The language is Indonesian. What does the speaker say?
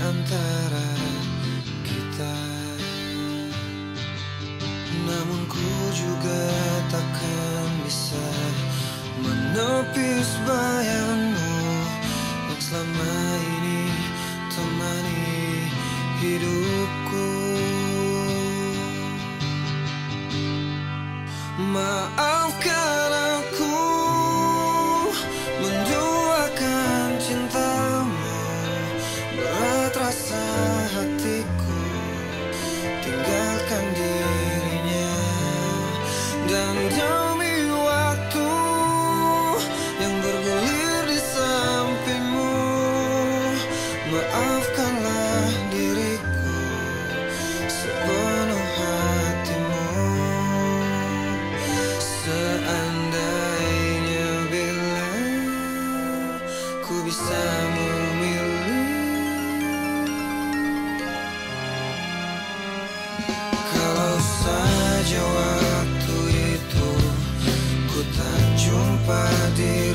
antara kita. Namun ku juga takkan bisa menepis bayangmu yang selama ini temani hidupku. Maafkan aku menduakan cintamu, berat rasa hatiku tinggalkan dirinya. Dan demi waktu yang bergulir di sampingmu, maafkanlah diriku sepenuh hatimu. Seandainya bila ku bisa memilih, kalau saja waktu itu ku tak jumpa dia,